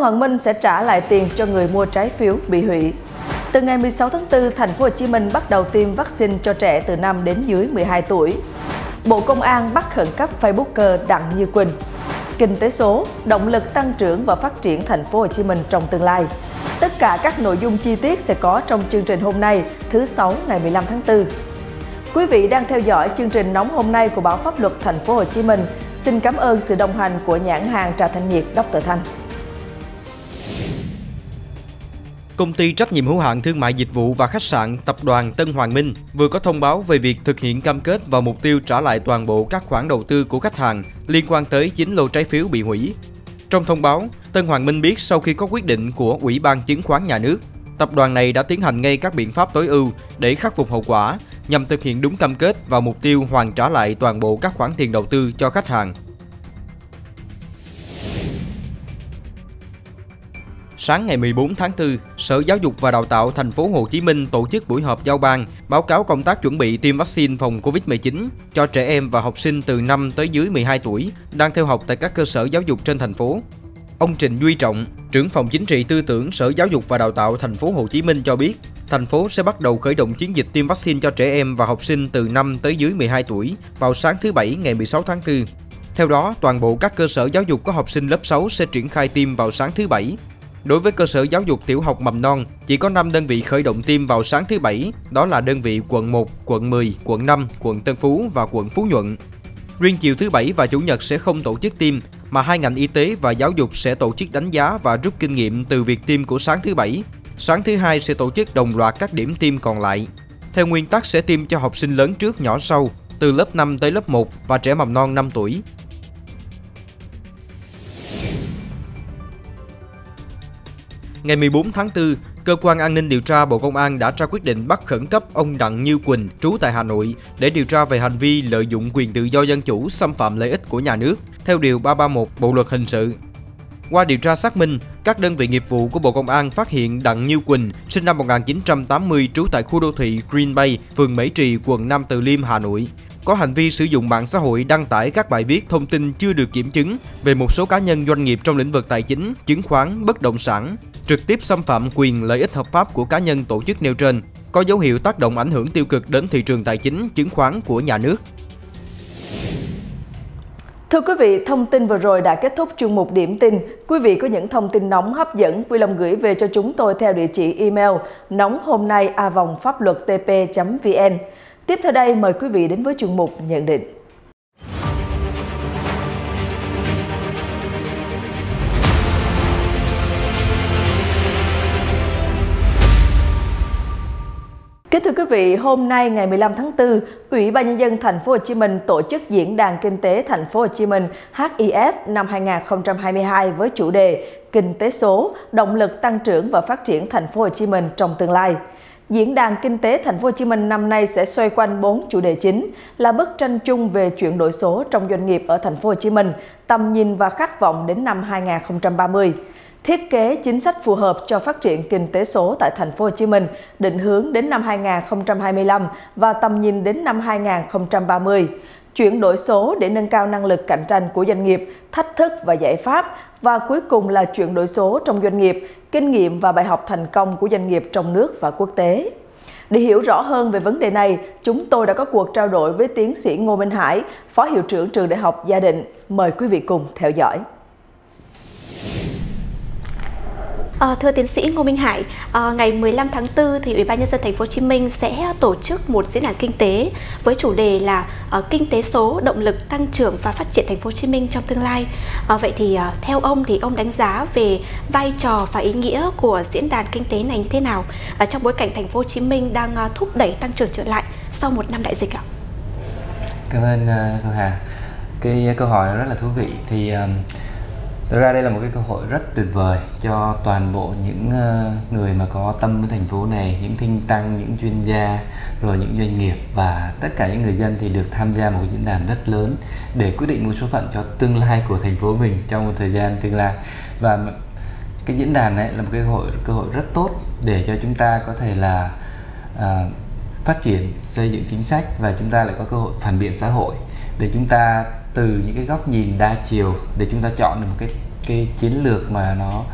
Hoàng Minh sẽ trả lại tiền cho người mua trái phiếu bị hủy. Từ ngày 16 tháng 4, thành phố Hồ Chí Minh bắt đầu tiêm vaccine cho trẻ từ 5 đến dưới 12 tuổi. Bộ Công an bắt khẩn cấp Facebooker Đặng Như Quỳnh. Kinh tế số, động lực tăng trưởng và phát triển thành phố Hồ Chí Minh trong tương lai. Tất cả các nội dung chi tiết sẽ có trong chương trình hôm nay, thứ Sáu ngày 15 tháng 4. Quý vị đang theo dõi chương trình nóng hôm nay của Báo Pháp Luật Thành phố Hồ Chí Minh. Xin cảm ơn sự đồng hành của nhãn hàng trà thanh nhiệt Dr. Thanh. Công ty trách nhiệm hữu hạn thương mại dịch vụ và khách sạn Tập đoàn Tân Hoàng Minh vừa có thông báo về việc thực hiện cam kết và mục tiêu trả lại toàn bộ các khoản đầu tư của khách hàng liên quan tới 9 lô trái phiếu bị hủy. Trong thông báo, Tân Hoàng Minh biết sau khi có quyết định của Ủy ban Chứng khoán Nhà nước, tập đoàn này đã tiến hành ngay các biện pháp tối ưu để khắc phục hậu quả nhằm thực hiện đúng cam kết và mục tiêu hoàn trả lại toàn bộ các khoản tiền đầu tư cho khách hàng. Sáng ngày 14 tháng 4, Sở Giáo dục và Đào tạo Thành phố Hồ Chí Minh tổ chức buổi họp giao ban báo cáo công tác chuẩn bị tiêm vaccine phòng Covid-19 cho trẻ em và học sinh từ 5 tới dưới 12 tuổi đang theo học tại các cơ sở giáo dục trên thành phố. Ông Trịnh Duy Trọng, trưởng phòng chính trị tư tưởng Sở Giáo dục và Đào tạo Thành phố Hồ Chí Minh cho biết, thành phố sẽ bắt đầu khởi động chiến dịch tiêm vaccine cho trẻ em và học sinh từ 5 tới dưới 12 tuổi vào sáng thứ Bảy ngày 16 tháng 4. Theo đó, toàn bộ các cơ sở giáo dục có học sinh lớp 6 sẽ triển khai tiêm vào sáng thứ Bảy. Đối với cơ sở giáo dục tiểu học mầm non, chỉ có 5 đơn vị khởi động tiêm vào sáng thứ Bảy, đó là đơn vị quận 1, quận 10, quận 5, quận Tân Phú và quận Phú Nhuận. Riêng chiều thứ Bảy và Chủ nhật sẽ không tổ chức tiêm, mà hai ngành y tế và giáo dục sẽ tổ chức đánh giá và rút kinh nghiệm từ việc tiêm của sáng thứ Bảy. Sáng thứ Hai sẽ tổ chức đồng loạt các điểm tiêm còn lại. Theo nguyên tắc sẽ tiêm cho học sinh lớn trước nhỏ sau, từ lớp 5 tới lớp 1 và trẻ mầm non 5 tuổi. Ngày 14 tháng 4, Cơ quan An ninh điều tra Bộ Công an đã ra quyết định bắt khẩn cấp ông Đặng Như Quỳnh, trú tại Hà Nội, để điều tra về hành vi lợi dụng quyền tự do dân chủ xâm phạm lợi ích của nhà nước, theo Điều 331 Bộ Luật Hình sự. Qua điều tra xác minh, các đơn vị nghiệp vụ của Bộ Công an phát hiện Đặng Như Quỳnh, sinh năm 1980, trú tại khu đô thị Green Bay, phường Mễ Trì, quận Nam Từ Liêm, Hà Nội, có hành vi sử dụng mạng xã hội đăng tải các bài viết thông tin chưa được kiểm chứng về một số cá nhân doanh nghiệp trong lĩnh vực tài chính, chứng khoán, bất động sản, trực tiếp xâm phạm quyền lợi ích hợp pháp của cá nhân tổ chức nêu trên, có dấu hiệu tác động ảnh hưởng tiêu cực đến thị trường tài chính, chứng khoán của nhà nước. Thưa quý vị, thông tin vừa rồi đã kết thúc chuyên mục điểm tin. Quý vị có những thông tin nóng hấp dẫn vui lòng gửi về cho chúng tôi theo địa chỉ email nonghomnay@pháp-luật-tp.vn. Tiếp theo đây mời quý vị đến với chuyên mục nhận định. Kính thưa quý vị, hôm nay ngày 15 tháng 4, Ủy ban Nhân dân Thành phố Hồ Chí Minh tổ chức Diễn đàn Kinh tế Thành phố Hồ Chí Minh HIF năm 2022 với chủ đề Kinh tế số, động lực tăng trưởng và phát triển Thành phố Hồ Chí Minh trong tương lai. Diễn đàn Kinh tế Thành phố Hồ Chí Minh năm nay sẽ xoay quanh 4 chủ đề chính là bức tranh chung về chuyển đổi số trong doanh nghiệp ở Thành phố Hồ Chí Minh, tầm nhìn và khát vọng đến năm 2030. Thiết kế chính sách phù hợp cho phát triển kinh tế số tại Thành phố Hồ Chí Minh, định hướng đến năm 2025 và tầm nhìn đến năm 2030. Chuyển đổi số để nâng cao năng lực cạnh tranh của doanh nghiệp, thách thức và giải pháp, và cuối cùng là chuyển đổi số trong doanh nghiệp, kinh nghiệm và bài học thành công của doanh nghiệp trong nước và quốc tế. Để hiểu rõ hơn về vấn đề này, chúng tôi đã có cuộc trao đổi với tiến sĩ Ngô Minh Hải, Phó Hiệu trưởng Trường Đại học Gia Định. Mời quý vị cùng theo dõi. Thưa tiến sĩ Ngô Minh Hải, ngày 15 tháng 4 thì Ủy ban Nhân dân Thành phố Hồ Chí Minh sẽ tổ chức một diễn đàn kinh tế với chủ đề là kinh tế số, động lực tăng trưởng và phát triển Thành phố Hồ Chí Minh trong tương lai. Vậy thì theo ông thì ông đánh giá về vai trò và ý nghĩa của diễn đàn kinh tế này như thế nào trong bối cảnh Thành phố Hồ Chí Minh đang thúc đẩy tăng trưởng trở lại sau một năm đại dịch ạ? Cảm ơn Thu Hà. Cái câu hỏi rất là thú vị. Thì thực ra đây là một cái cơ hội rất tuyệt vời cho toàn bộ những người mà có tâm với thành phố này, những think tank, những chuyên gia, rồi những doanh nghiệp và tất cả những người dân thì được tham gia một cái diễn đàn rất lớn để quyết định một số phận cho tương lai của thành phố mình trong một thời gian tương lai. Và cái diễn đàn này là một cơ hội rất tốt để cho chúng ta có thể là phát triển, xây dựng chính sách và chúng ta lại có cơ hội phản biện xã hội để chúng ta từ những cái góc nhìn đa chiều để chúng ta chọn được một cái chiến lược mà nó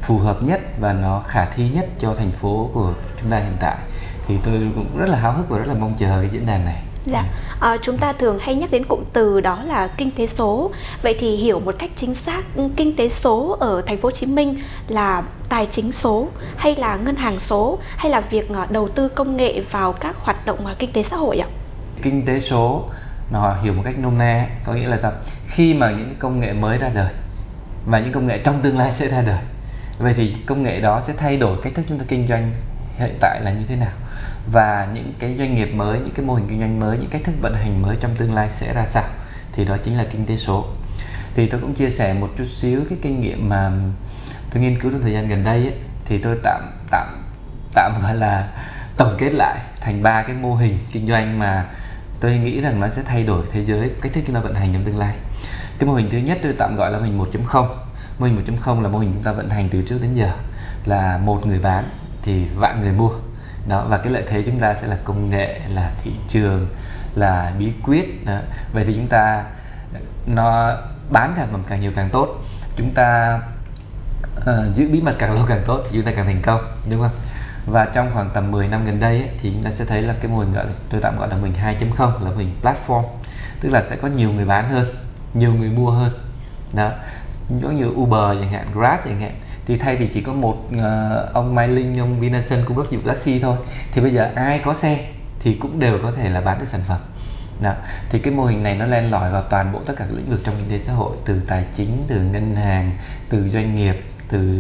phù hợp nhất và nó khả thi nhất cho thành phố của chúng ta hiện tại. Thì tôi cũng rất là háo hức và rất là mong chờ cái diễn đàn này. Dạ, chúng ta thường hay nhắc đến cụm từ đó là kinh tế số. Vậy thì hiểu một cách chính xác, kinh tế số ở thành phố Hồ Chí Minh là tài chính số hay là ngân hàng số hay là việc đầu tư công nghệ vào các hoạt động kinh tế xã hội ạ? Kinh tế số nó hiểu một cách nôm na có nghĩa là sao? Khi mà những công nghệ mới ra đời và những công nghệ trong tương lai sẽ ra đời, vậy thì công nghệ đó sẽ thay đổi cách thức chúng ta kinh doanh hiện tại là như thế nào, và những cái doanh nghiệp mới, những cái mô hình kinh doanh mới, những cách thức vận hành mới trong tương lai sẽ ra sao, thì đó chính là kinh tế số. Thì tôi cũng chia sẻ một chút xíu cái kinh nghiệm mà tôi nghiên cứu trong thời gian gần đây ấy, thì tôi tạm gọi là tổng kết lại thành 3 cái mô hình kinh doanh mà tôi nghĩ rằng nó sẽ thay đổi thế giới, cách thức chúng ta vận hành trong tương lai. Cái mô hình thứ nhất tôi tạm gọi là mô hình 1.0. Mô hình 1.0 là mô hình chúng ta vận hành từ trước đến giờ, là một người bán thì vạn người mua. Đó, và cái lợi thế chúng ta sẽ là công nghệ, là thị trường, là bí quyết. Đó. Vậy thì chúng ta nó bán sản phẩm càng nhiều càng tốt, chúng ta giữ bí mật càng lâu càng tốt thì chúng ta càng thành công, đúng không? Và trong khoảng tầm 10 năm gần đây ấy, thì chúng ta sẽ thấy là cái mô hình tôi tạm gọi là mô hình 2.0 là mô hình platform, tức là sẽ có nhiều người bán hơn, nhiều người mua hơn. Đó, giống như Uber chẳng hạn, Grab chẳng hạn, thì thay vì chỉ có một ông Mai Linh, ông Vinasun cung cấp dịch vụ taxi thôi, thì bây giờ ai có xe thì cũng đều có thể là bán được sản phẩm. Đó. Thì cái mô hình này nó len lỏi vào toàn bộ tất cả các lĩnh vực trong kinh tế xã hội, từ tài chính, từ ngân hàng, từ doanh nghiệp, từ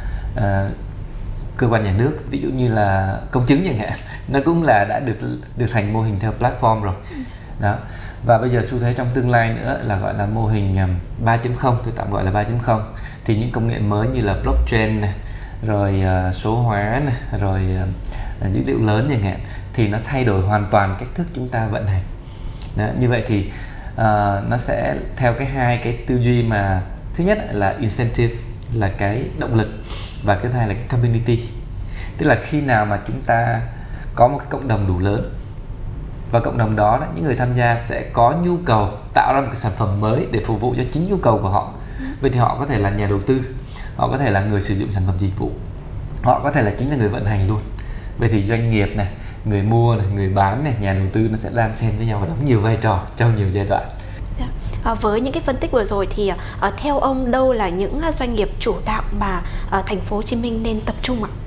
cơ quan nhà nước, ví dụ như là công chứng chẳng hạn, nó cũng là đã được thành mô hình theo platform rồi. Đó. Và bây giờ xu thế trong tương lai nữa là gọi là mô hình 3.0, tôi tạm gọi là 3.0. Thì những công nghệ mới như là blockchain này, rồi số hóa này, rồi dữ liệu lớn chẳng hạn, thì nó thay đổi hoàn toàn cách thức chúng ta vận hành. Đó, như vậy thì nó sẽ theo hai cái tư duy mà thứ nhất là incentive, là cái động lực, và cái thứ hai là cái community. Tức là khi nào mà chúng ta có một cái cộng đồng đủ lớn, và cộng đồng đó, những người tham gia sẽ có nhu cầu tạo ra một cái sản phẩm mới để phục vụ cho chính nhu cầu của họ. Vậy thì họ có thể là nhà đầu tư, họ có thể là người sử dụng sản phẩm dịch vụ, họ có thể là chính là người vận hành luôn. Vậy thì doanh nghiệp này, người mua này, người bán này, nhà đầu tư nó sẽ đan xen với nhau và đóng nhiều vai trò trong nhiều giai đoạn. Với những cái phân tích vừa rồi thì theo ông đâu là những doanh nghiệp chủ đạo mà thành phố Hồ Chí Minh nên tập trung ạ?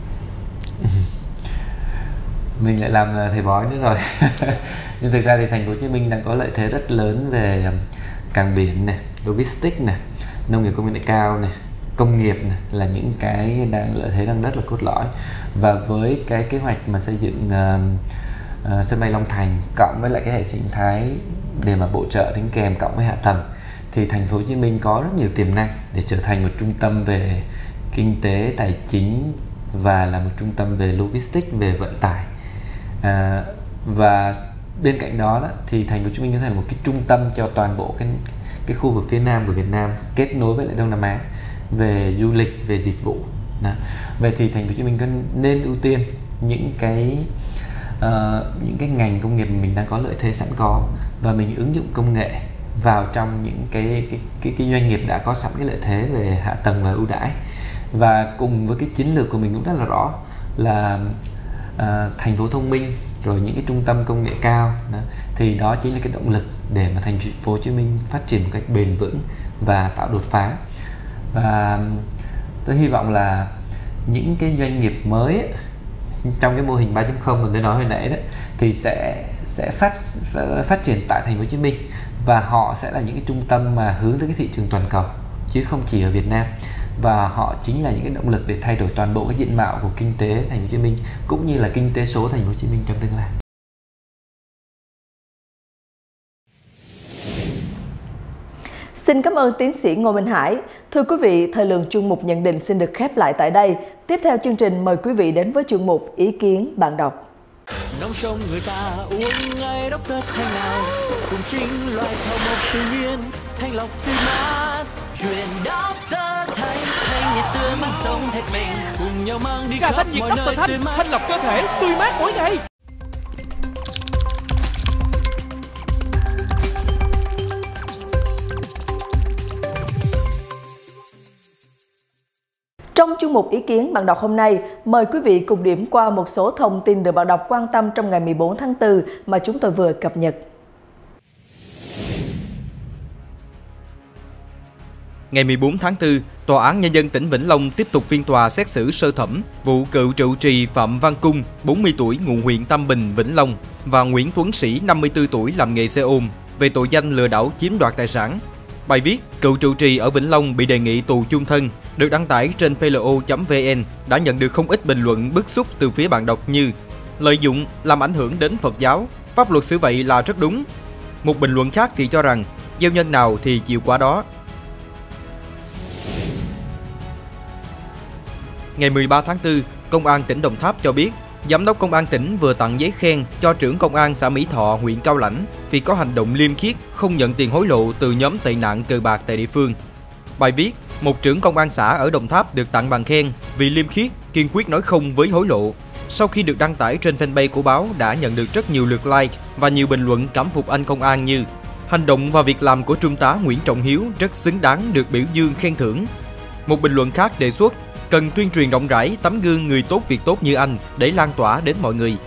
Mình lại làm thầy bói nữa rồi. Nhưng thực ra thì thành phố Hồ Chí Minh đang có lợi thế rất lớn về cảng biển này, logistics này, nông nghiệp công nghệ cao này, công nghiệp này, là những cái lợi thế đang rất là cốt lõi. Và với cái kế hoạch mà xây dựng sân bay Long Thành cộng với lại cái hệ sinh thái để mà bổ trợ đính kèm cộng với hạ tầng, thì thành phố Hồ Chí Minh có rất nhiều tiềm năng để trở thành một trung tâm về kinh tế, tài chính và là một trung tâm về logistics, về vận tải. Và bên cạnh đó, thì thành phố Hồ Chí Minh có thể là một cái trung tâm cho toàn bộ cái khu vực phía Nam của Việt Nam, kết nối với lại Đông Nam Á về du lịch, về dịch vụ. Đó. Vậy thì thành phố Hồ Chí Minh nên ưu tiên những cái ngành công nghiệp mình đang có lợi thế sẵn có, và mình ứng dụng công nghệ vào trong những cái doanh nghiệp đã có sẵn cái lợi thế về hạ tầng và ưu đãi. Và cùng với cái chiến lược của mình cũng rất là rõ là thành phố thông minh, rồi những cái trung tâm công nghệ cao đó, thì đó chính là cái động lực để mà thành phố Hồ Chí Minh phát triển một cách bền vững và tạo đột phá. Và tôi hy vọng là những cái doanh nghiệp mới ấy, trong cái mô hình 3.0 mà tôi nói hồi nãy đó, thì sẽ phát triển tại thành phố Hồ Chí Minh, và họ sẽ là những cái trung tâm mà hướng tới cái thị trường toàn cầu chứ không chỉ ở Việt Nam. Và họ chính là những cái động lực để thay đổi toàn bộ cái diện mạo của kinh tế thành phố Hồ Chí Minh cũng như là kinh tế số thành phố Hồ Chí Minh trong tương lai. Xin cảm ơn tiến sĩ Ngô Minh Hải. Thưa quý vị, thời lượng chuyên mục nhận định xin được khép lại tại đây. Tiếp theo chương trình mời quý vị đến với chuyên mục Ý kiến bạn đọc. Nông sông người ta uống ngay đốc đất thanh nào, cùng chính loại thảo mộc tự nhiên thanh lọc tươi mát. Chuyện đốc đất thanh nhiệt tươi mát sông hết mình, cùng nhau mang đi khắp mọi nơi tươi mát, thanh lọc cơ thể tươi mát mỗi ngày. Trong chuyên mục ý kiến bạn đọc hôm nay, mời quý vị cùng điểm qua một số thông tin được bạn đọc quan tâm trong ngày 14 tháng 4 mà chúng tôi vừa cập nhật. Ngày 14 tháng 4, Tòa án Nhân dân tỉnh Vĩnh Long tiếp tục phiên tòa xét xử sơ thẩm vụ cựu trụ trì Phạm Văn Cung, 40 tuổi, ngụ huyện Tam Bình, Vĩnh Long và Nguyễn Tuấn Sĩ, 54 tuổi, làm nghề xe ôm về tội danh lừa đảo chiếm đoạt tài sản. Bài viết "Cựu trụ trì ở Vĩnh Long bị đề nghị tù chung thân" được đăng tải trên plo.vn đã nhận được không ít bình luận bức xúc từ phía bạn đọc như lợi dụng làm ảnh hưởng đến Phật giáo, pháp luật xử vậy là rất đúng. Một bình luận khác thì cho rằng gieo nhân nào thì chịu quả đó. Ngày 13 tháng 4, Công an tỉnh Đồng Tháp cho biết, Giám đốc Công an tỉnh vừa tặng giấy khen cho trưởng Công an xã Mỹ Thọ, huyện Cao Lãnh vì có hành động liêm khiết, không nhận tiền hối lộ từ nhóm tệ nạn cờ bạc tại địa phương. Bài viết, một trưởng Công an xã ở Đồng Tháp được tặng bằng khen vì liêm khiết, kiên quyết nói không với hối lộ. Sau khi được đăng tải trên fanpage của báo đã nhận được rất nhiều lượt like và nhiều bình luận cảm phục anh công an như hành động và việc làm của Trung tá Nguyễn Trọng Hiếu rất xứng đáng được biểu dương khen thưởng. Một bình luận khác đề xuất cần tuyên truyền rộng rãi tấm gương người tốt việc tốt như anh để lan tỏa đến mọi người.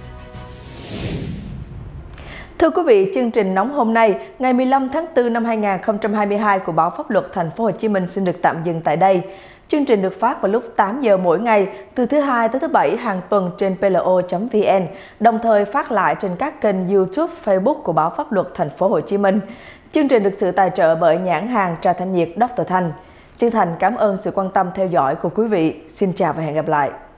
Thưa quý vị, chương trình nóng hôm nay, ngày 15 tháng 4 năm 2022 của Báo Pháp luật Thành phố Hồ Chí Minh xin được tạm dừng tại đây. Chương trình được phát vào lúc 8 giờ mỗi ngày, từ thứ Hai tới thứ Bảy hàng tuần trên plo.vn, đồng thời phát lại trên các kênh YouTube, Facebook của Báo Pháp luật Thành phố Hồ Chí Minh. Chương trình được sự tài trợ bởi nhãn hàng trà thanh nhiệt Dr. Thanh. Chân thành cảm ơn sự quan tâm theo dõi của quý vị. Xin chào và hẹn gặp lại.